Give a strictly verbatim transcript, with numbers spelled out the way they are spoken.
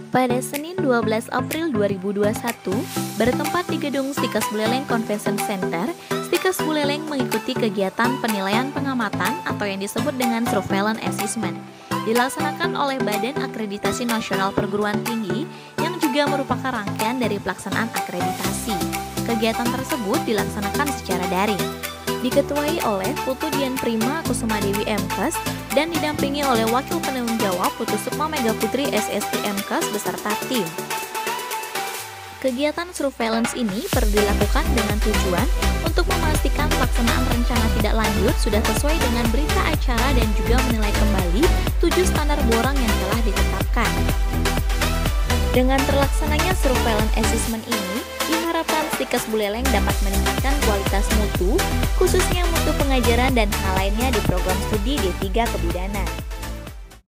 Pada Senin dua belas April dua ribu dua puluh satu, bertempat di gedung Stikas Buleleng Convention Center, Stikas Buleleng mengikuti kegiatan penilaian pengamatan atau yang disebut dengan Surveillance Assessment, dilaksanakan oleh Badan Akreditasi Nasional Perguruan Tinggi yang juga merupakan rangkaian dari pelaksanaan akreditasi. Kegiatan tersebut dilaksanakan secara daring, diketuai oleh Putu Dian Prima Kusuma Dewi M Kes dan didampingi oleh Wakil Penanggung Jawab Putu Sukma Mega Putri S S I M Kes beserta tim. Kegiatan surveillance ini perlu dilakukan dengan tujuan untuk memastikan pelaksanaan rencana tidak lanjut sudah sesuai dengan berita acara dan juga menilai kembali tujuh standar borang yang telah ditetapkan. Dengan terlaksananya surveillance assessment ini, diharapkan Stikas Buleleng dapat meningkatkan kualitas mutu, khususnya mutu pengajaran dan hal lainnya di program studi D tiga Kebidanan.